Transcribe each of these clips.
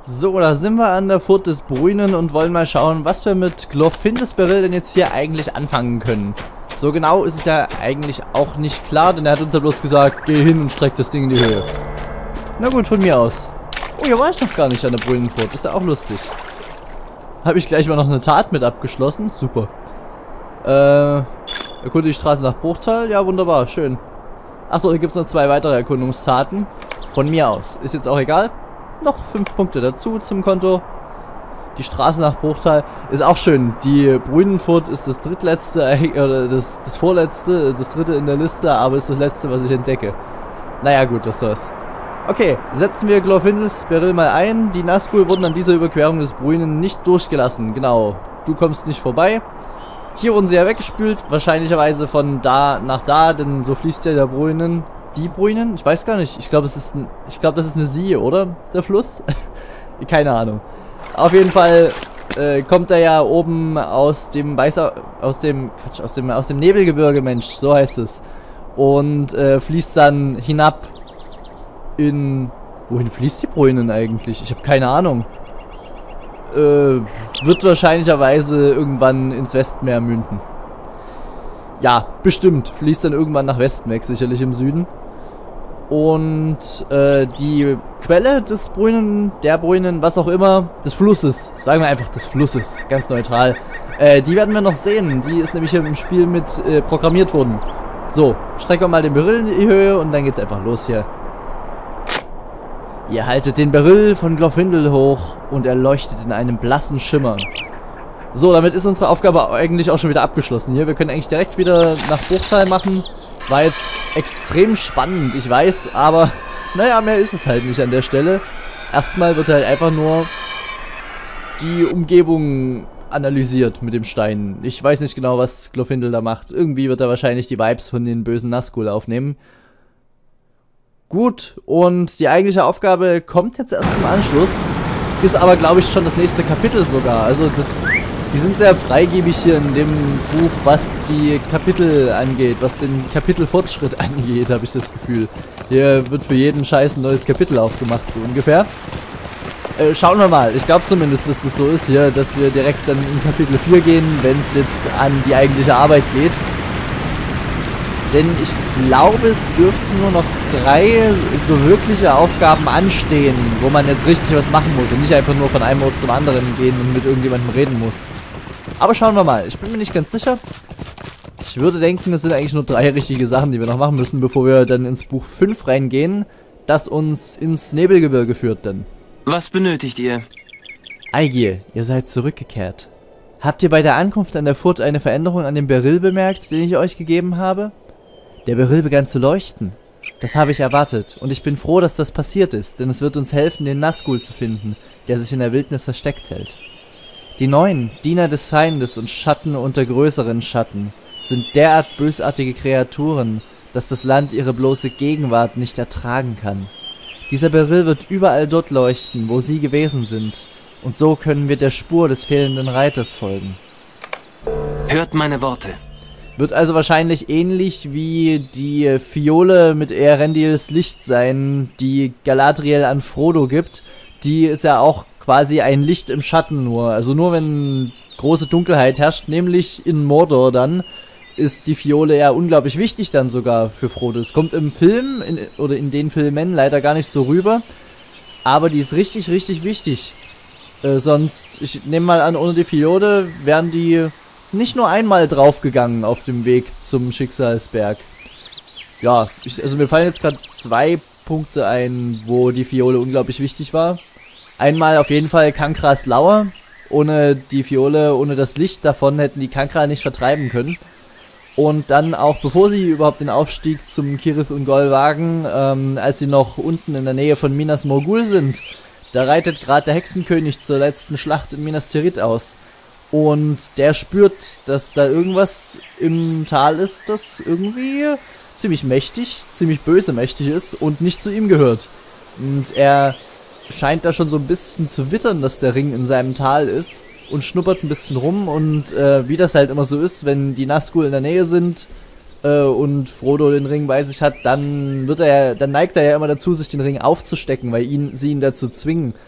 So, da sind wir an der Furt des Bruinen und wollen mal schauen, was wir mit Glorfindel Beryl denn jetzt hier eigentlich anfangen können. So genau ist es ja eigentlich auch nicht klar, denn er hat uns ja bloß gesagt, geh hin und streck das Ding in die Höhe. Na gut, von mir aus. Oh, hier war ich noch gar nicht an der Bruinenfurt, ist ja auch lustig. Habe ich gleich mal noch eine Tat mit abgeschlossen, super. Erkunde die Straße nach Bruchtal, ja wunderbar, schön. Achso, da gibt es noch 2 weitere Erkundungstaten. Von mir aus, ist jetzt auch egal. Noch 5 Punkte dazu zum Konto. Die Straße nach Bruchtal ist auch schön. Die Bruinenfurt ist das drittletzte, oder das vorletzte, das dritte in der Liste, aber ist das letzte, was ich entdecke. Naja gut, was soll's. Okay, setzen wir Glorfindel Beryl mal ein. Die Nazgul wurden an dieser Überquerung des Bruinen nicht durchgelassen. Genau, du kommst nicht vorbei. Hier wurden sie ja weggespült, wahrscheinlicherweise von da nach da, denn so fließt ja der Bruinen. Die Bruinen? Ich weiß gar nicht. Ich glaube, das ist eine Siehe, oder? Der Fluss? Keine Ahnung. Auf jeden Fall kommt er ja oben aus dem Nebelgebirge, Mensch, so heißt es. Und fließt dann hinab in... Wohin fließt die Bruinen eigentlich? Ich habe keine Ahnung. Wird wahrscheinlicherweise irgendwann ins Westmeer münden. Ja, bestimmt. Fließt dann irgendwann nach Westen weg, sicherlich im Süden. Und die Quelle des Bruinen, der Bruinen, was auch immer, des Flusses, sagen wir einfach des Flusses, ganz neutral, die werden wir noch sehen. Die ist nämlich hier im Spiel mit programmiert worden. So, strecken wir mal den Beryl in die Höhe und dann geht's einfach los hier. Ihr haltet den Beryl von Glorfindel hoch und er leuchtet in einem blassen Schimmer. So, damit ist unsere Aufgabe eigentlich auch schon wieder abgeschlossen hier. Wir können eigentlich direkt wieder nach Bruchtal machen. War jetzt extrem spannend, ich weiß, aber naja, mehr ist es halt nicht an der Stelle. Erstmal wird halt einfach nur die Umgebung analysiert mit dem Stein. Ich weiß nicht genau, was Glorfindel da macht. Irgendwie wird er wahrscheinlich die Vibes von den bösen Nazgul aufnehmen. Gut, und die eigentliche Aufgabe kommt jetzt erst im Anschluss. Ist aber, glaube ich, schon das nächste Kapitel sogar. Also die sind sehr freigebig hier in dem Buch, was die Kapitel angeht, was den Kapitelfortschritt angeht, habe ich das Gefühl. Hier wird für jeden Scheiß ein neues Kapitel aufgemacht, so ungefähr. Schauen wir mal. Ich glaube zumindest, dass das so ist hier, dass wir direkt dann in Kapitel 4 gehen, wenn es jetzt an die eigentliche Arbeit geht. Denn ich glaube, es dürften nur noch 3 so wirkliche Aufgaben anstehen, wo man jetzt richtig was machen muss und nicht einfach nur von einem Ort zum anderen gehen und mit irgendjemandem reden muss. Aber schauen wir mal. Ich bin mir nicht ganz sicher. Ich würde denken, es sind eigentlich nur 3 richtige Sachen, die wir noch machen müssen, bevor wir dann ins Buch 5 reingehen, das uns ins Nebelgebirge führt dann. Was benötigt ihr? Aigir, ihr seid zurückgekehrt. Habt ihr bei der Ankunft an der Furt eine Veränderung an dem Beryl bemerkt, den ich euch gegeben habe? Der Beryl begann zu leuchten. Das habe ich erwartet und ich bin froh, dass das passiert ist, denn es wird uns helfen, den Nazgul zu finden, der sich in der Wildnis versteckt hält. Die Neuen, Diener des Feindes und Schatten unter größeren Schatten, sind derart bösartige Kreaturen, dass das Land ihre bloße Gegenwart nicht ertragen kann. Dieser Beryl wird überall dort leuchten, wo sie gewesen sind, und so können wir der Spur des fehlenden Reiters folgen. Hört meine Worte. Wird also wahrscheinlich ähnlich wie die Fiole mit Eärendils Licht sein, die Galadriel an Frodo gibt. Die ist ja auch quasi ein Licht im Schatten nur. Also nur wenn große Dunkelheit herrscht, nämlich in Mordor dann, ist die Fiole ja unglaublich wichtig dann sogar für Frodo. Es kommt im Film, oder in den Filmen leider gar nicht so rüber, aber die ist richtig, richtig wichtig. Sonst, ich nehme mal an, ohne die Fiole wären die nicht nur einmal draufgegangen auf dem Weg zum Schicksalsberg. Ja, also mir fallen jetzt gerade 2 Punkte ein, wo die Fiole unglaublich wichtig war. Einmal auf jeden Fall Kankras Lauer. Ohne die Fiole, ohne das Licht davon hätten die Kankra nicht vertreiben können. Und dann auch, bevor sie überhaupt den Aufstieg zum Cirith Ungol wagen, als sie noch unten in der Nähe von Minas Morgul sind, da reitet gerade der Hexenkönig zur letzten Schlacht in Minas Tirith aus. Und der spürt, dass da irgendwas im Tal ist, das irgendwie ziemlich mächtig, ziemlich böse mächtig ist und nicht zu ihm gehört. Und er scheint da schon so ein bisschen zu wittern, dass der Ring in seinem Tal ist und schnuppert ein bisschen rum. Und wie das halt immer so ist, wenn die Nazgul in der Nähe sind und Frodo den Ring bei sich hat, dann neigt er ja immer dazu, sich den Ring aufzustecken, weil sie ihn dazu zwingen.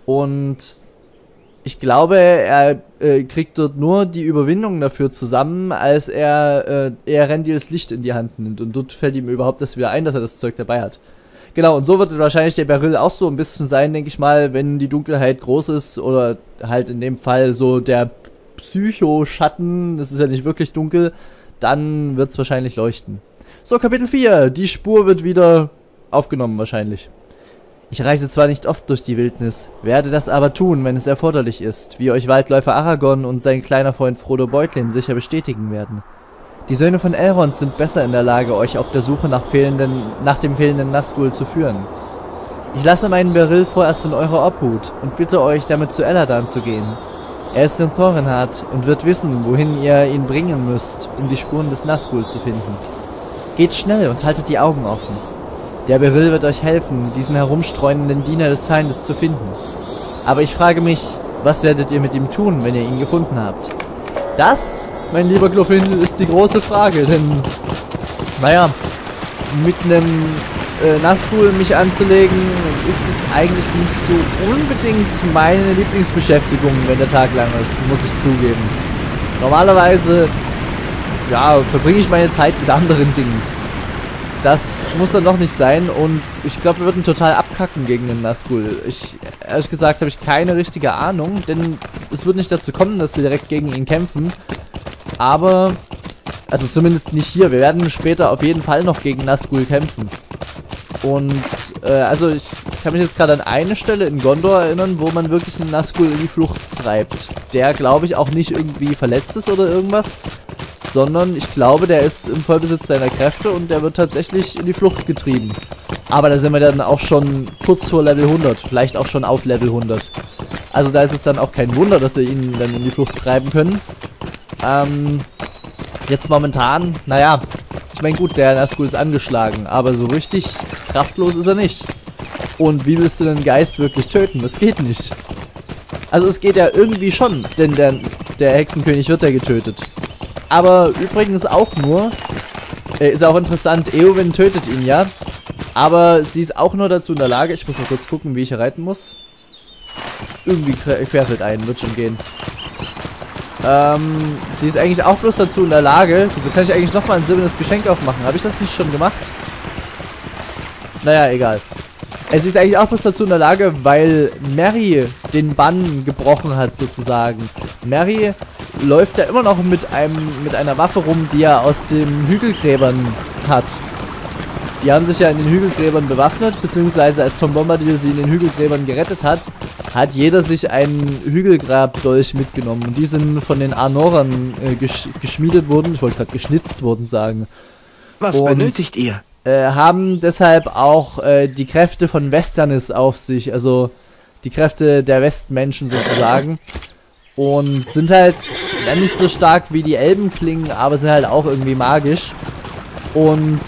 Und ich glaube, er kriegt dort nur die Überwindung dafür zusammen, als er Eärendils Licht in die Hand nimmt. Und dort fällt ihm überhaupt das wieder ein, dass er das Zeug dabei hat. Genau, und so wird wahrscheinlich der Beryl auch so ein bisschen sein, denke ich mal, wenn die Dunkelheit groß ist. Oder halt in dem Fall so der Psycho-Schatten, das ist ja nicht wirklich dunkel, dann wird es wahrscheinlich leuchten. So, Kapitel 4. Die Spur wird wieder aufgenommen wahrscheinlich. Ich reise zwar nicht oft durch die Wildnis, werde das aber tun, wenn es erforderlich ist, wie euch Waldläufer Aragorn und sein kleiner Freund Frodo Beutlin sicher bestätigen werden. Die Söhne von Elrond sind besser in der Lage, euch auf der Suche nach dem fehlenden Nazgul zu führen. Ich lasse meinen Beryl vorerst in eurer Obhut und bitte euch, damit zu Eladan zu gehen. Er ist in Thorenhard und wird wissen, wohin ihr ihn bringen müsst, um die Spuren des Nazgul zu finden. Geht schnell und haltet die Augen offen. Der Beryl wird euch helfen, diesen herumstreunenden Diener des Feindes zu finden. Aber ich frage mich, was werdet ihr mit ihm tun, wenn ihr ihn gefunden habt? Das, mein lieber Glorfindel, ist die große Frage, denn, naja, mit einem Nazgul mich anzulegen, ist jetzt eigentlich nicht so unbedingt meine Lieblingsbeschäftigung, wenn der Tag lang ist, muss ich zugeben. Normalerweise, ja, verbringe ich meine Zeit mit anderen Dingen. Das muss dann doch nicht sein und ich glaube, wir würden total abkacken gegen den Nazgul. Ehrlich gesagt, habe ich keine richtige Ahnung, denn es wird nicht dazu kommen, dass wir direkt gegen ihn kämpfen. Aber, also zumindest nicht hier. Wir werden später auf jeden Fall noch gegen Nazgul kämpfen. Und, also ich kann mich jetzt gerade an eine Stelle in Gondor erinnern, wo man wirklich einen Nazgul in die Flucht treibt. Der, glaube ich, auch nicht irgendwie verletzt ist oder irgendwas, sondern ich glaube, der ist im Vollbesitz seiner Kräfte und der wird tatsächlich in die Flucht getrieben. Aber da sind wir dann auch schon kurz vor Level 100, vielleicht auch schon auf Level 100. Also da ist es dann auch kein Wunder, dass wir ihn dann in die Flucht treiben können. Jetzt momentan, naja, ich meine gut, der Nazgul ist angeschlagen, aber so richtig kraftlos ist er nicht. Und wie willst du den Geist wirklich töten? Das geht nicht. Also es geht ja irgendwie schon, denn der Hexenkönig wird ja getötet. Aber übrigens auch nur, ist auch interessant, Éowyn tötet ihn ja, aber sie ist auch nur dazu in der Lage, ich muss mal kurz gucken, wie ich hier reiten muss. Irgendwie querfeld ein, wird schon gehen. Sie ist eigentlich auch bloß dazu in der Lage, wieso kann ich eigentlich nochmal ein silbernes Geschenk aufmachen? Habe ich das nicht schon gemacht? Naja, egal. Sie ist eigentlich auch bloß dazu in der Lage, weil Merry den Bann gebrochen hat, sozusagen. Merry läuft ja immer noch mit einer Waffe rum, die er aus den Hügelgräbern hat. Die haben sich ja in den Hügelgräbern bewaffnet, beziehungsweise als Tom Bombadil sie in den Hügelgräbern gerettet hat, hat jeder sich einen Hügelgrabdolch mitgenommen. Und die sind von den Arnorern geschmiedet worden, ich wollte gerade geschnitzt worden sagen. Was benötigt ihr? Haben deshalb auch die Kräfte von Westernis auf sich, also die Kräfte der Westmenschen sozusagen. Und sind halt nicht so stark wie die Elbenklingen, aber sind halt auch irgendwie magisch. Und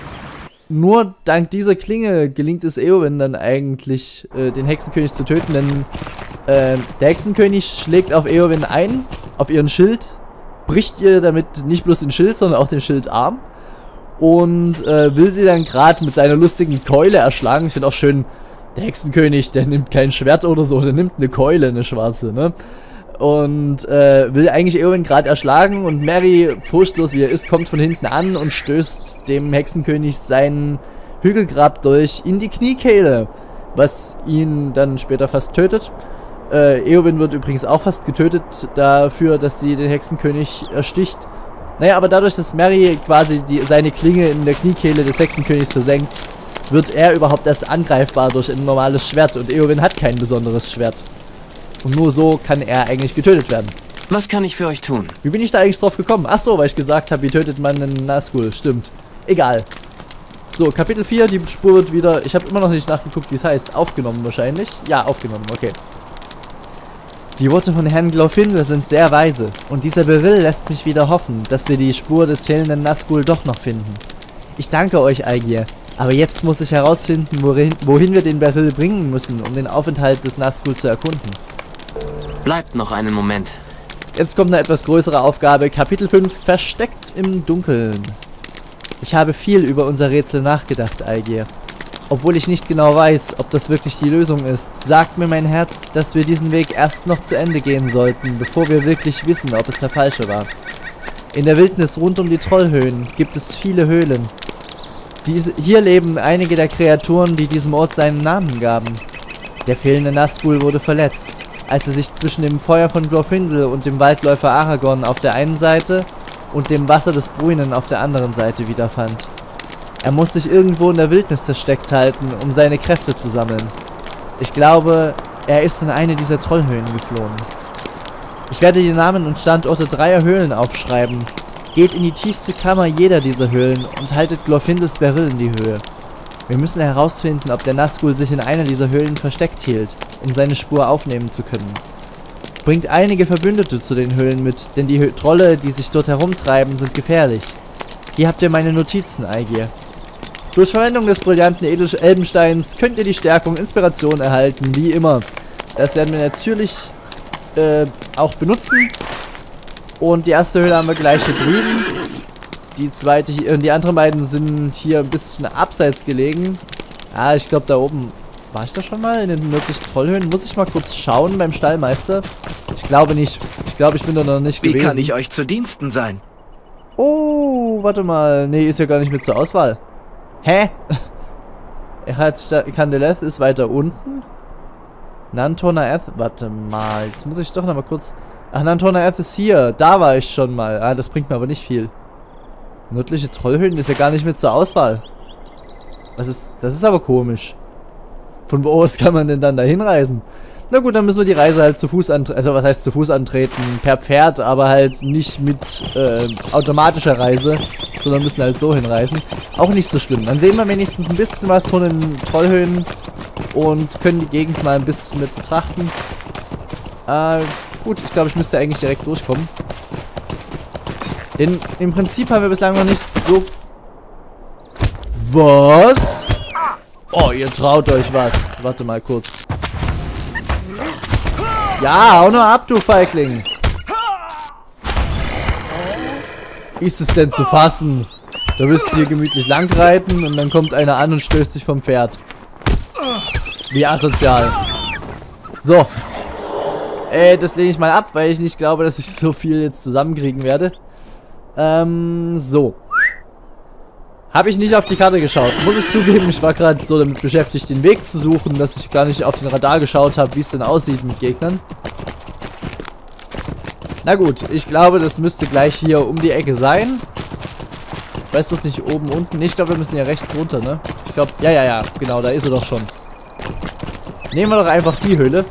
nur dank dieser Klinge gelingt es Éowyn dann eigentlich, den Hexenkönig zu töten, denn der Hexenkönig schlägt auf Éowyn ein, auf ihren Schild, bricht ihr damit nicht bloß den Schild, sondern auch den Schildarm und will sie dann gerade mit seiner lustigen Keule erschlagen. Ich finde auch schön, der Hexenkönig, der nimmt kein Schwert oder so, der nimmt eine Keule, eine schwarze, ne? Und will eigentlich Éowyn gerade erschlagen und Merry, furchtlos wie er ist, kommt von hinten an und stößt dem Hexenkönig seinen Hügelgrabdolch in die Kniekehle, was ihn dann später fast tötet. Éowyn wird übrigens auch fast getötet dafür, dass sie den Hexenkönig ersticht. Naja, aber dadurch, dass Merry quasi seine Klinge in der Kniekehle des Hexenkönigs versenkt, wird er überhaupt erst angreifbar durch ein normales Schwert und Éowyn hat kein besonderes Schwert. Und nur so kann er eigentlich getötet werden. Was kann ich für euch tun? Wie bin ich da eigentlich drauf gekommen? Achso, weil ich gesagt habe, wie tötet man einen Nazgul. Stimmt. Egal. So, Kapitel 4, die Spur wird wieder... Ich habe immer noch nicht nachgeguckt, wie es heißt. Aufgenommen wahrscheinlich. Ja, aufgenommen, okay. Die Worte von Herrn Glorfindel sind sehr weise. Und dieser Beryl lässt mich wieder hoffen, dass wir die Spur des fehlenden Nazgul doch noch finden. Ich danke euch, Aegir. Aber jetzt muss ich herausfinden, wohin wir den Beryl bringen müssen, um den Aufenthalt des Nazgul zu erkunden. Bleibt noch einen Moment. Jetzt kommt eine etwas größere Aufgabe. Kapitel 5, versteckt im Dunkeln. Ich habe viel über unser Rätsel nachgedacht, Aegir. Obwohl ich nicht genau weiß, ob das wirklich die Lösung ist, sagt mir mein Herz, dass wir diesen Weg erst noch zu Ende gehen sollten, bevor wir wirklich wissen, ob es der falsche war. In der Wildnis rund um die Trollhöhen gibt es viele Höhlen. Hier leben einige der Kreaturen, die diesem Ort seinen Namen gaben. Der fehlende Nazgul wurde verletzt, als er sich zwischen dem Feuer von Glorfindel und dem Waldläufer Aragorn auf der einen Seite und dem Wasser des Bruinen auf der anderen Seite wiederfand. Er muss sich irgendwo in der Wildnis versteckt halten, um seine Kräfte zu sammeln. Ich glaube, er ist in eine dieser Trollhöhlen geflohen. Ich werde die Namen und Standorte 3 Höhlen aufschreiben. Geht in die tiefste Kammer jeder dieser Höhlen und haltet Glorfindels Beryl in die Höhe. Wir müssen herausfinden, ob der Nazgul sich in einer dieser Höhlen versteckt hielt, um seine Spur aufnehmen zu können. Bringt einige Verbündete zu den Höhlen mit, denn die Trolle, die sich dort herumtreiben, sind gefährlich. Hier habt ihr meine Notizen, Aegir. Durch Verwendung des brillanten Elbensteins könnt ihr die Stärkung Inspiration erhalten, wie immer. Das werden wir natürlich auch benutzen. Und die erste Höhle haben wir gleich hier drüben. Die zweite hier, und die anderen beiden sind hier ein bisschen abseits gelegen. Ah, ich glaube da oben. War ich da schon mal in den möglichen Trollhöhlen? Muss ich mal kurz schauen beim Stallmeister? Ich glaube nicht. Ich glaube, ich bin da noch nicht gewesen. Wie kann ich euch zu Diensten sein? Oh, warte mal. Nee, ist ja gar nicht mit zur Auswahl. Hä? Er hat Candeleth ist weiter unten. Nantonaeth, warte mal. Jetzt muss ich doch noch mal kurz. Ach, Nantonaeth ist hier. Da war ich schon mal. Ah, das bringt mir aber nicht viel. Nördliche Trollhöhlen ist ja gar nicht mit zur Auswahl. Das ist aber komisch. Von wo aus kann man denn dann da hinreisen? Na gut, dann müssen wir die Reise halt zu Fuß antreten. Also was heißt zu Fuß antreten? Per Pferd, aber halt nicht mit automatischer Reise, sondern müssen halt so hinreisen. Auch nicht so schlimm. Dann sehen wir wenigstens ein bisschen was von den Trollhöhlen und können die Gegend mal ein bisschen mit betrachten. Gut, ich glaube, ich müsste eigentlich direkt durchkommen. Denn im Prinzip haben wir bislang noch nicht so... Was? Oh, ihr traut euch was. Warte mal kurz. Ja, hau nur ab, du Feigling. Ist es denn zu fassen? Da wirst du hier gemütlich lang reiten und dann kommt einer an und stößt dich vom Pferd. Wie asozial. So. Das lehne ich mal ab, weil ich nicht glaube, dass ich so viel jetzt zusammenkriegen werde. So. Habe ich nicht auf die Karte geschaut. Muss ich zugeben, ich war gerade so damit beschäftigt, den Weg zu suchen, dass ich gar nicht auf den Radar geschaut habe, wie es denn aussieht mit Gegnern. Na gut, ich glaube, das müsste gleich hier um die Ecke sein. Ich weiß bloß nicht, oben, unten. Nee, ich glaube, wir müssen hier rechts runter, ne? Ich glaube, ja, genau, da ist er doch schon. Nehmen wir doch einfach die Höhle.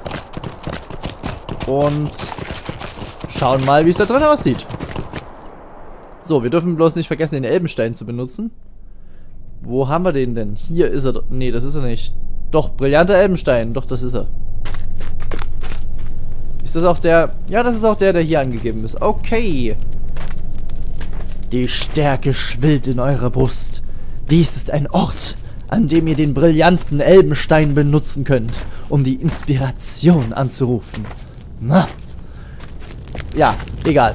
Und schauen mal, wie es da drin aussieht. So, wir dürfen bloß nicht vergessen, den Elbenstein zu benutzen. Wo haben wir den denn? Hier ist er. Nee, das ist er nicht. Doch, brillanter Elbenstein. Doch, das ist er. Ist das auch der... Ja, das ist auch der hier angegeben ist. Okay. Die Stärke schwillt in eurer Brust. Dies ist ein Ort, an dem ihr den brillanten Elbenstein benutzen könnt, um die Inspiration anzurufen. Na. Ja, egal.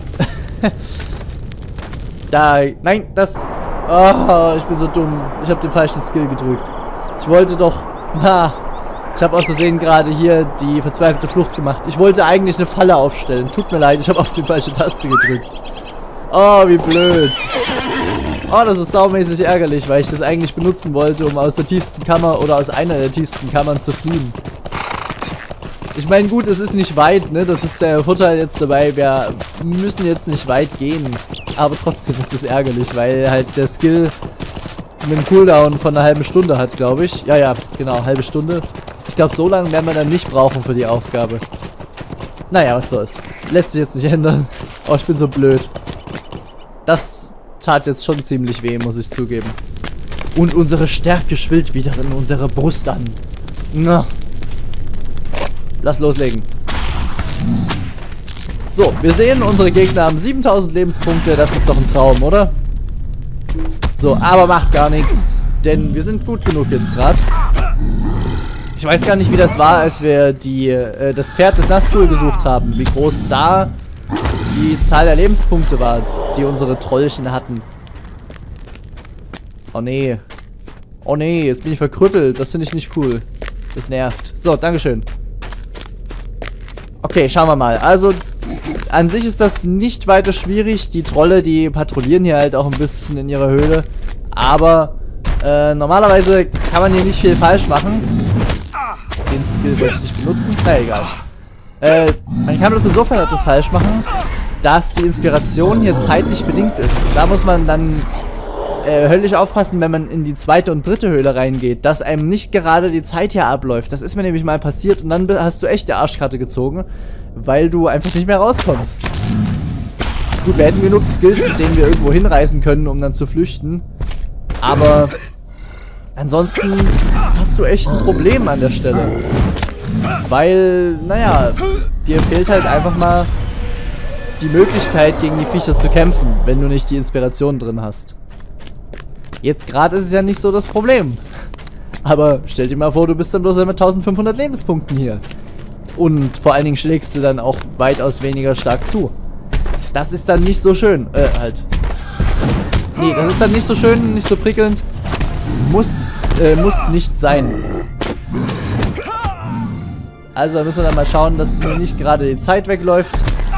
Nein, das... Oh, ich bin so dumm. Ich habe den falschen Skill gedrückt. Ich wollte doch... ich habe aus Versehen gerade hier die verzweifelte Flucht gemacht. Ich wollte eigentlich eine Falle aufstellen. Tut mir leid, ich habe auf die falsche Taste gedrückt. Oh, wie blöd. Oh, das ist saumäßig ärgerlich, weil ich das eigentlich benutzen wollte, um aus der tiefsten Kammer oder aus einer der tiefsten Kammern zu fliehen. Ich meine, gut, es ist nicht weit, ne? Das ist der Vorteil jetzt dabei. Wir müssen jetzt nicht weit gehen. Aber trotzdem ist das ärgerlich, weil halt der Skill einen Cooldown von einer halben Stunde hat, glaube ich. Ja, genau, halbe Stunde. Ich glaube, so lange werden wir dann nicht brauchen für die Aufgabe. Naja, was soll's. Lässt sich jetzt nicht ändern. Oh, ich bin so blöd. Das tat jetzt schon ziemlich weh, muss ich zugeben. Und unsere Stärke schwillt wieder in unserer Brust an. Na. Lass loslegen. So, wir sehen, unsere Gegner haben 7000 Lebenspunkte. Das ist doch ein Traum, oder? So, aber macht gar nichts. Denn wir sind gut genug jetzt gerade. Ich weiß gar nicht, wie das war, als wir das Pferd des Nazgul gesucht haben. Wie groß da die Zahl der Lebenspunkte war, die unsere Trollchen hatten. Oh nee. Oh nee, jetzt bin ich verkrüppelt. Das finde ich nicht cool. Das nervt. So, dankeschön. Okay, schauen wir mal. Also, an sich ist das nicht weiter schwierig. Die Trolle, die patrouillieren hier halt auch ein bisschen in ihrer Höhle. Aber normalerweise kann man hier nicht viel falsch machen. Den Skill wollte ich nicht benutzen. Na egal. Man kann bloß insofern etwas falsch machen, dass die Inspiration hier zeitlich bedingt ist. Da muss man dann höllisch aufpassen, wenn man in die zweite und dritte Höhle reingeht, dass einem nicht gerade die Zeit hier abläuft. Das ist mir nämlich mal passiert und dann hast du echt die Arschkarte gezogen, weil du einfach nicht mehr rauskommst. Gut, wir hätten genug Skills, mit denen wir irgendwo hinreisen können, um dann zu flüchten. Aber ansonsten hast du echt ein Problem an der Stelle. Weil, naja, dir fehlt halt einfach mal die Möglichkeit, gegen die Viecher zu kämpfen, wenn du nicht die Inspiration drin hast. Jetzt gerade ist es ja nicht so das Problem. Aber stell dir mal vor, du bist dann bloß mit 1500 Lebenspunkten hier. Und vor allen Dingen schlägst du dann auch weitaus weniger stark zu. Das ist dann nicht so schön. Nee, das ist dann nicht so schön, nicht so prickelnd. Muss nicht sein. Also da müssen wir dann mal schauen, dass mir nicht gerade die Zeit wegläuft.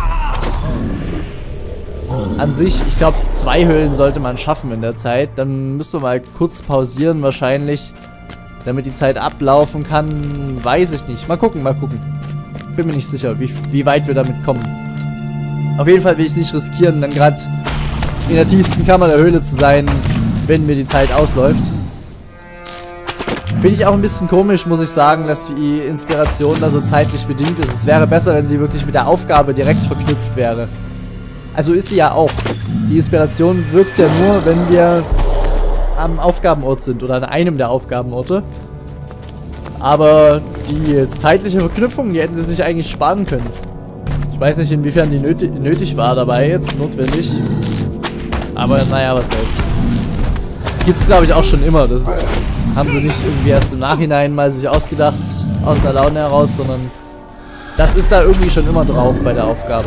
An sich, ich glaube, 2 Höhlen sollte man schaffen in der Zeit. Dann müssen wir mal kurz pausieren wahrscheinlich, damit die Zeit ablaufen kann. Weiß ich nicht. Mal gucken, mal gucken. Bin mir nicht sicher, wie weit wir damit kommen. Auf jeden Fall will ich es nicht riskieren, dann gerade in der tiefsten Kammer der Höhle zu sein, wenn mir die Zeit ausläuft. Finde ich auch ein bisschen komisch, muss ich sagen, dass die Inspiration da so zeitlich bedingt ist. Es wäre besser, wenn sie wirklich mit der Aufgabe direkt verknüpft wäre. Also ist sie ja auch. Die Inspiration wirkt ja nur, wenn wir am Aufgabenort sind oder an einem der Aufgabenorte. Aber die zeitliche Verknüpfung, die hätten sie sich eigentlich sparen können. Ich weiß nicht, inwiefern die nötig war dabei jetzt, notwendig. Aber naja, was soll's. Gibt's glaube ich auch schon immer. Das haben sie nicht irgendwie erst im Nachhinein mal sich ausgedacht, aus der Laune heraus, sondern das ist da irgendwie schon immer drauf bei der Aufgabe.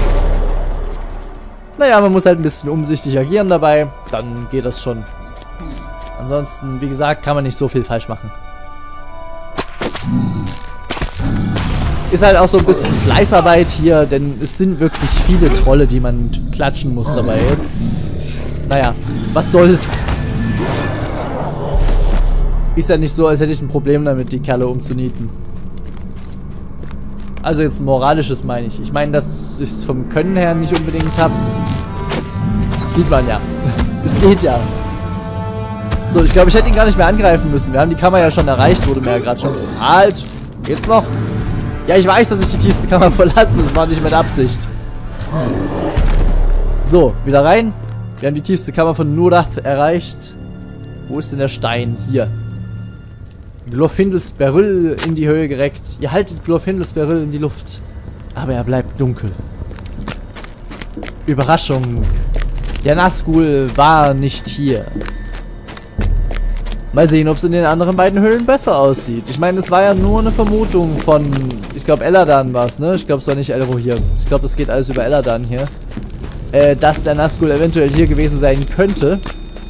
Naja, man muss halt ein bisschen umsichtig agieren dabei, dann geht das schon. Ansonsten, wie gesagt, kann man nicht so viel falsch machen. Ist halt auch so ein bisschen Fleißarbeit hier, denn es sind wirklich viele Trolle, die man klatschen muss dabei jetzt. Naja, was soll's. Ist ja nicht so, als hätte ich ein Problem damit, die Kerle umzunieten. Also jetzt ein moralisches meine ich. Ich meine, dass ich es vom Können her nicht unbedingt habe. Sieht man ja. Es geht ja. So, ich glaube, ich hätte ihn gar nicht mehr angreifen müssen. Wir haben die Kammer ja schon erreicht, wurde mir ja gerade schon... Halt! Geht's noch? Ja, ich weiß, dass ich die tiefste Kammer verlasse. Das war nicht mit Absicht. So, wieder rein. Wir haben die tiefste Kammer von Nurath erreicht. Wo ist denn der Stein? Hier. Glorfindels Beryl in die Höhe gereckt. Ihr haltet Glorfindels Beryl in die Luft. Aber er bleibt dunkel. Überraschung. Der Nazgul war nicht hier. Mal sehen, ob es in den anderen beiden Höhlen besser aussieht. Ich meine, es war ja nur eine Vermutung von... Ich glaube, Eladan war es, ne? Ich glaube, es war nicht Elro hier. Ich glaube, das geht alles über Eladan hier. Dass der Nazgul eventuell hier gewesen sein könnte.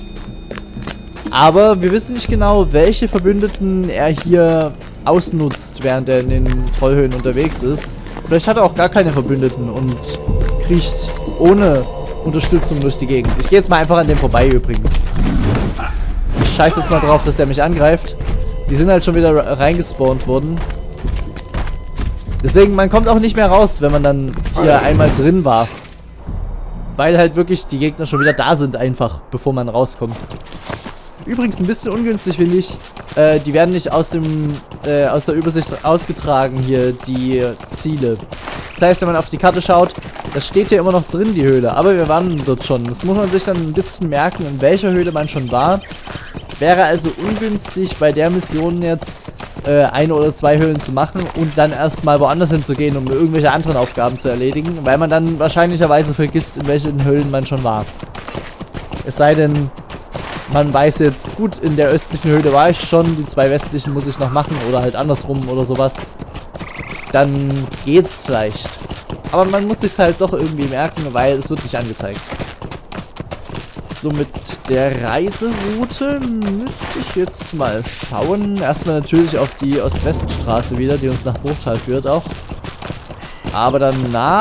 Aber wir wissen nicht genau, welche Verbündeten er hier ausnutzt, während er in den Trollhöhlen unterwegs ist. Vielleicht hat er auch gar keine Verbündeten und kriecht ohne Unterstützung durch die Gegend. Ich gehe jetzt mal einfach an dem vorbei übrigens. Ich scheiße jetzt mal drauf, dass er mich angreift. Die sind halt schon wieder reingespawnt worden. Deswegen, man kommt auch nicht mehr raus, wenn man dann hier einmal drin war. Weil halt wirklich die Gegner schon wieder da sind einfach, bevor man rauskommt. Übrigens ein bisschen ungünstig, finde ich. Die werden nicht aus der Übersicht ausgetragen hier, die Ziele. Das heißt, wenn man auf die Karte schaut, das steht hier immer noch drin, die Höhle. Aber wir waren dort schon. Das muss man sich dann ein bisschen merken, in welcher Höhle man schon war. Wäre also ungünstig, bei der Mission jetzt 1 oder 2 Höhlen zu machen und dann erstmal woanders hinzugehen, um irgendwelche anderen Aufgaben zu erledigen. Weil man dann wahrscheinlicherweise vergisst, in welchen Höhlen man schon war. Es sei denn... Man weiß jetzt, gut, in der östlichen Höhle war ich schon, die 2 westlichen muss ich noch machen oder halt andersrum oder sowas. Dann geht's vielleicht. Aber man muss sich's halt doch irgendwie merken, weil es wird nicht angezeigt. So, mit der Reiseroute müsste ich jetzt mal schauen. Erstmal natürlich auf die Ost-West-Straße wieder, die uns nach Bruchtal führt auch. Aber danach...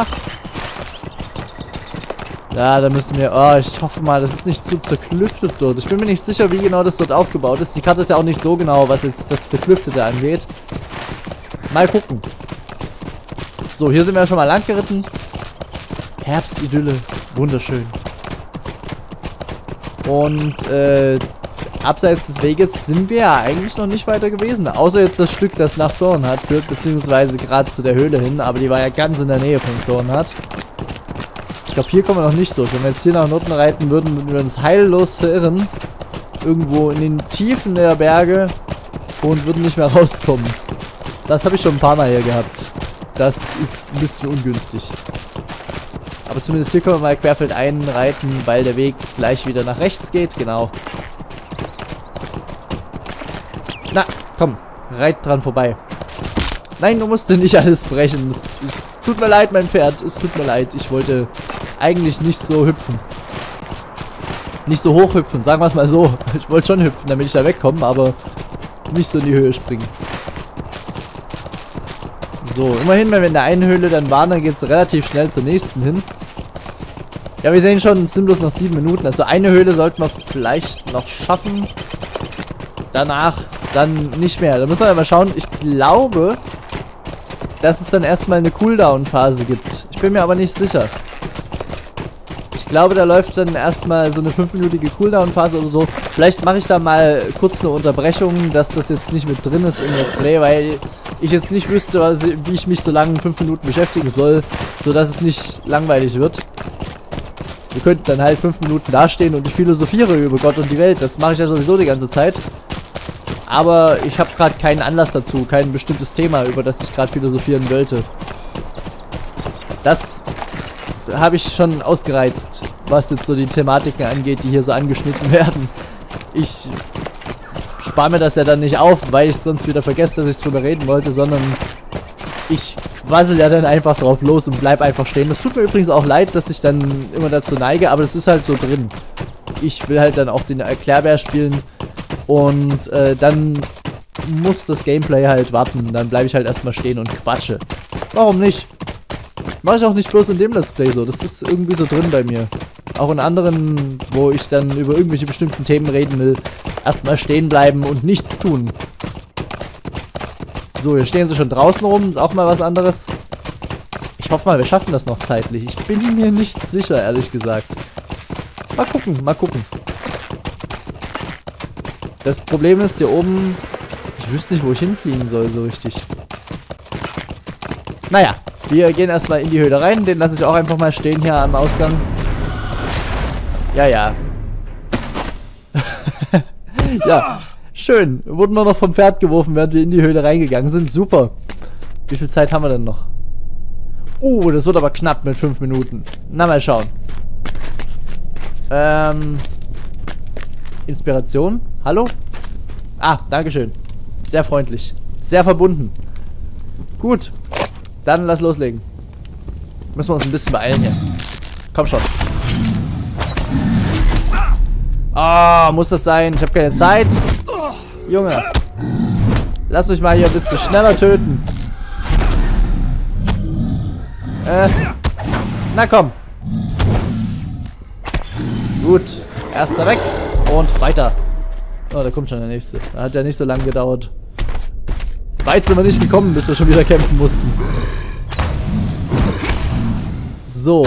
Ja, da müssen wir... Oh, ich hoffe mal, das ist nicht zu zerklüftet dort. Ich bin mir nicht sicher, wie genau das dort aufgebaut ist. Die Karte ist ja auch nicht so genau, was jetzt das Zerklüftete angeht. Mal gucken. So, hier sind wir schon mal lang geritten. Herbstidylle. Wunderschön. Und, abseits des Weges sind wir ja eigentlich noch nicht weiter gewesen. Außer jetzt das Stück, das nach Thornhut führt, beziehungsweise gerade zu der Höhle hin. Aber die war ja ganz in der Nähe von Thornhut. Ich glaube, hier kommen wir noch nicht durch. Wenn wir jetzt hier nach Norden reiten würden, würden wir uns heillos verirren. Irgendwo in den Tiefen der Berge. Und würden nicht mehr rauskommen. Das habe ich schon ein paar Mal hier gehabt. Das ist ein bisschen ungünstig. Aber zumindest hier können wir mal querfeldein reiten, weil der Weg gleich wieder nach rechts geht. Genau. Na, komm. Reit dran vorbei. Nein, du musst nicht alles brechen. Es tut mir leid, mein Pferd. Es tut mir leid. Ich wollte eigentlich nicht so hüpfen. Nicht so hoch hüpfen, sagen wir es mal so. Ich wollte schon hüpfen, damit ich da wegkomme, aber nicht so in die Höhe springen. So, immerhin, wenn wir in der einen Höhle dann waren, dann geht es relativ schnell zur nächsten hin. Ja, wir sehen schon, es sind bloß noch 7 Minuten. Also eine Höhle sollten wir vielleicht noch schaffen. Danach dann nicht mehr. Da müssen wir mal schauen. Ich glaube, dass es dann erstmal eine Cooldown-Phase gibt. Ich bin mir aber nicht sicher. Ich glaube, da läuft dann erstmal so eine 5-minütige Cooldown-Phase oder so. Vielleicht mache ich da mal kurz eine Unterbrechung, dass das jetzt nicht mit drin ist im Let's Play, weil ich jetzt nicht wüsste, wie ich mich so lange 5 Minuten beschäftigen soll, sodass es nicht langweilig wird. Wir könnten dann halt 5 Minuten dastehen und ich philosophiere über Gott und die Welt. Das mache ich ja sowieso die ganze Zeit. Aber ich habe gerade keinen Anlass dazu, kein bestimmtes Thema, über das ich gerade philosophieren wollte. Das habe ich schon ausgereizt, was jetzt so die Thematiken angeht, die hier so angeschnitten werden. Ich spare mir das ja dann nicht auf, weil ich sonst wieder vergesse, dass ich drüber reden wollte, sondern ich quassel ja dann einfach drauf los und bleib einfach stehen. Das tut mir übrigens auch leid, dass ich dann immer dazu neige, aber das ist halt so drin. Ich will halt dann auch den Erklärbär spielen und dann muss das Gameplay halt warten. Dann bleibe ich halt erstmal stehen und quatsche. Warum nicht? Mache ich auch nicht bloß in dem Let's Play so. Das ist irgendwie so drin bei mir. Auch in anderen, wo ich dann über irgendwelche bestimmten Themen reden will, erstmal stehen bleiben und nichts tun. So, hier stehen sie schon draußen rum. Ist auch mal was anderes. Ich hoffe mal, wir schaffen das noch zeitlich. Ich bin mir nicht sicher, ehrlich gesagt. Mal gucken, mal gucken. Das Problem ist, hier oben... Ich wüsste nicht, wo ich hinfliegen soll, so richtig. Naja, wir gehen erstmal in die Höhle rein. Den lasse ich auch einfach mal stehen hier am Ausgang. Ja, ja. Ja, schön. Wurden wir noch vom Pferd geworfen, während wir in die Höhle reingegangen sind. Super. Wie viel Zeit haben wir denn noch? Das wird aber knapp mit 5 Minuten. Na, mal schauen. Inspiration? Hallo? Ah, dankeschön. Sehr freundlich. Sehr verbunden. Gut. Dann lass loslegen. Müssen wir uns ein bisschen beeilen hier. Komm schon. Ah, muss das sein? Ich habe keine Zeit. Junge. Lass mich mal hier ein bisschen schneller töten. Na komm. Gut. Erster weg. Und weiter. Oh, da kommt schon der nächste. Da hat ja nicht so lange gedauert. Weit sind wir nicht gekommen, bis wir schon wieder kämpfen mussten. So.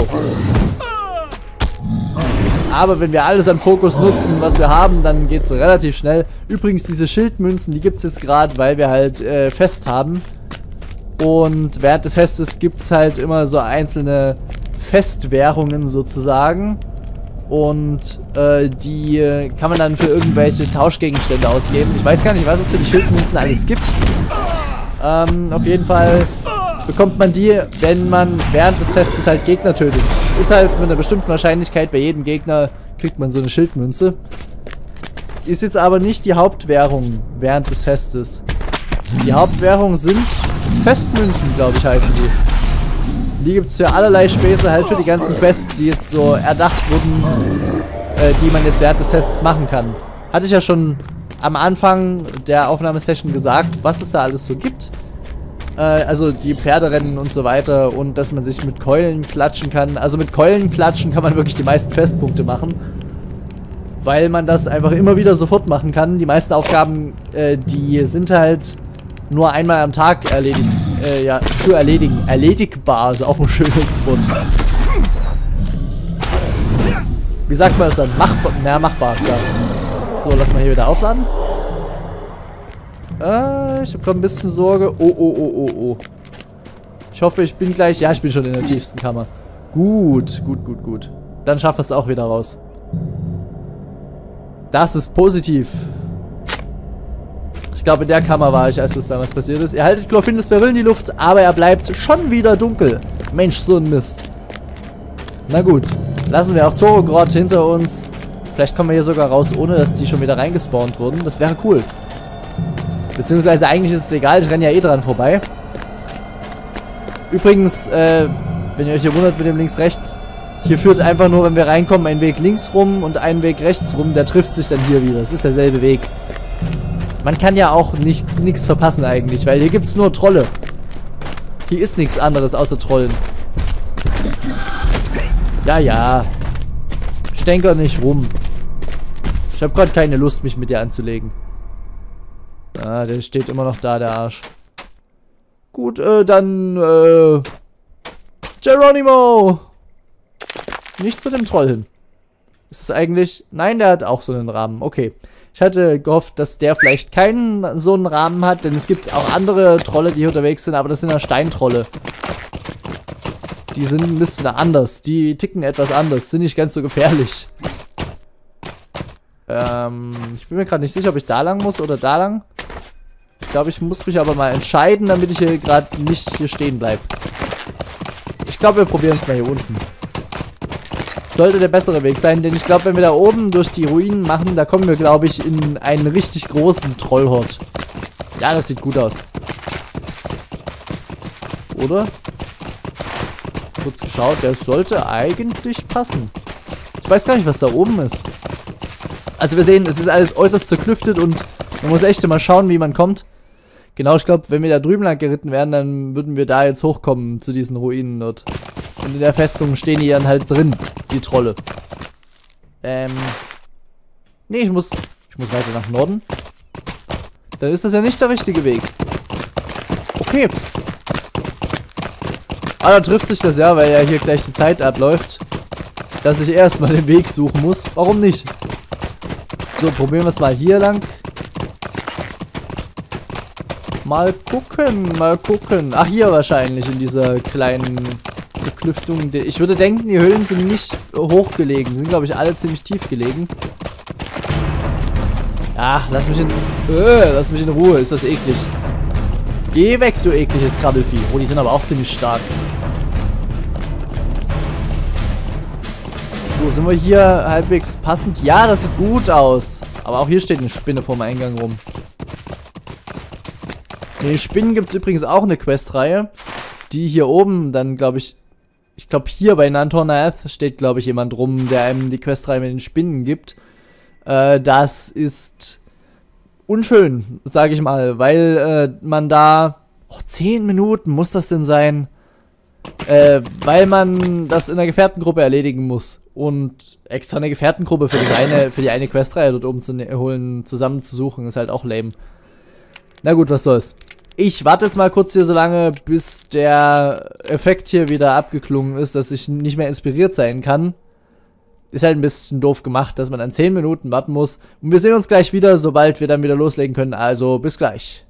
Aber wenn wir alles an Fokus nutzen, was wir haben, dann geht es relativ schnell. Übrigens, diese Schildmünzen, die gibt es jetzt gerade, weil wir halt Fest haben. Und während des Festes gibt es halt immer so einzelne Festwährungen sozusagen. Und die kann man dann für irgendwelche Tauschgegenstände ausgeben. Ich weiß gar nicht, was es für die Schildmünzen alles gibt. Auf jeden Fall bekommt man die, wenn man während des Festes halt Gegner tötet. Ist halt mit einer bestimmten Wahrscheinlichkeit bei jedem Gegner kriegt man so eine Schildmünze. Ist jetzt aber nicht die Hauptwährung während des Festes. Die Hauptwährung sind Festmünzen, glaube ich, heißen die. Die gibt es für allerlei Späße, halt für die ganzen Quests, die jetzt so erdacht wurden, die man jetzt während des Tests machen kann. Hatte ich ja schon am Anfang der Aufnahmesession gesagt, was es da alles so gibt. Also die Pferderennen und so weiter und dass man sich mit Keulen klatschen kann. Also mit Keulen klatschen kann man wirklich die meisten Festpunkte machen. Weil man das einfach immer wieder sofort machen kann. Die meisten Aufgaben, die sind halt nur einmal am Tag zu erledigen. Erledigbar ist auch ein schönes Wort. Wie sagt man das dann? Machbar, machbar, klar. So, lass mal hier wieder aufladen. Ich habe gerade ein bisschen Sorge. Oh. Ich hoffe, ich bin gleich... Ja, ich bin schon in der tiefsten Kammer. Gut. Dann schaffen wir es auch wieder raus. Das ist positiv. Ich glaube, in der Kammer war ich, als das damals passiert ist. Ihr haltet Glorfindels Beryl in die Luft, aber er bleibt schon wieder dunkel. Mensch, so ein Mist. Na gut. Lassen wir auch Torogrod hinter uns. Vielleicht kommen wir hier sogar raus, ohne dass die schon wieder reingespawnt wurden. Das wäre cool. Beziehungsweise eigentlich ist es egal, ich renne ja eh dran vorbei. Übrigens, wenn ihr euch hier wundert mit dem links-rechts, hier führt einfach nur, wenn wir reinkommen, ein Weg links rum und ein Weg rechts rum. Der trifft sich dann hier wieder. Es ist derselbe Weg. Man kann ja auch nichts verpassen eigentlich, weil hier gibt es nur Trolle. Hier ist nichts anderes außer Trollen. Ja. Stänker nicht rum. Ich habe gerade keine Lust, mich mit dir anzulegen. Ah, der steht immer noch da, der Arsch. Gut, dann, Geronimo! Nicht zu dem Troll hin. Ist es eigentlich... Nein, der hat auch so einen Rahmen. Okay. Ich hatte gehofft, dass der vielleicht keinen so einen Rahmen hat, denn es gibt auch andere Trolle, die hier unterwegs sind, aber das sind ja Steintrolle. Die sind ein bisschen anders. Die ticken etwas anders. Sind nicht ganz so gefährlich. Ich bin mir gerade nicht sicher, ob ich da lang muss oder da lang. Ich glaube, ich muss mich aber mal entscheiden, damit ich hier gerade nicht hier stehen bleibe. Ich glaube, wir probieren es mal hier unten. Sollte der bessere Weg sein, denn ich glaube, wenn wir da oben durch die Ruinen machen, da kommen wir, glaube ich, in einen richtig großen Trollhort. Ja, das sieht gut aus. Oder? Kurz geschaut, der sollte eigentlich passen. Ich weiß gar nicht, was da oben ist. Also wir sehen, es ist alles äußerst zerklüftet und man muss echt immer schauen, wie man kommt. Genau, ich glaube, wenn wir da drüben lang geritten wären, dann würden wir da jetzt hochkommen zu diesen Ruinen dort. Und in der Festung stehen die dann halt drin, die Trolle. Nee, ich muss weiter nach Norden. Dann ist das ja nicht der richtige Weg. Okay. Ah, da trifft sich das ja, weil ja hier gleich die Zeit abläuft. Dass ich erstmal den Weg suchen muss. Warum nicht? So, probieren wir es mal hier lang. Mal gucken. Ach, hier wahrscheinlich in dieser kleinen Zerklüftung. Ich würde denken, die Höhlen sind nicht hochgelegen. Sind, glaube ich, alle ziemlich tief gelegen. Ach, lass mich in Ruhe. Ist das eklig. Geh weg, du ekliges Krabbelvieh. Oh, die sind aber auch ziemlich stark. So, sind wir hier halbwegs passend? Ja, das sieht gut aus. Aber auch hier steht eine Spinne vorm Eingang rum. Ne, Spinnen gibt es übrigens auch eine Questreihe. Die hier oben dann, glaube ich... Ich glaube, hier bei Nantornath steht, glaube ich, jemand rum, der einem die Questreihe mit den Spinnen gibt. Das ist unschön, sage ich mal. Weil man da... 10 Minuten muss das denn sein? Weil man das in der Gefährtengruppe erledigen muss. Und extra eine Gefährtengruppe für die eine Questreihe dort oben zu holen, zusammenzusuchen, ist halt auch lame. Na gut, was soll's. Ich warte jetzt mal kurz hier so lange, bis der Effekt hier wieder abgeklungen ist, dass ich nicht mehr inspiriert sein kann. Ist halt ein bisschen doof gemacht, dass man dann 10 Minuten warten muss. Und wir sehen uns gleich wieder, sobald wir dann wieder loslegen können. Also, bis gleich.